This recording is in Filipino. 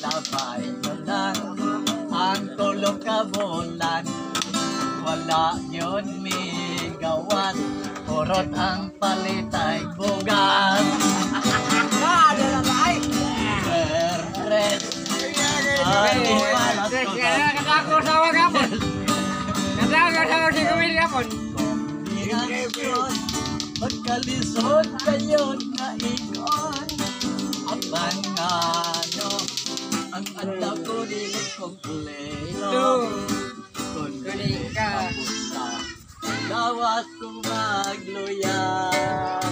sabay na lang ang tulog kabulan. Wala yun may gawan, purot ang palitay bugas. Red, ay palas ko Katawa ka po. Katawa si Kumil ka po. kombinasyon, magkalisod kayo na ikon. Abang ano, ang anda ko di kompleto. Kunin ka, lawas kong magluya.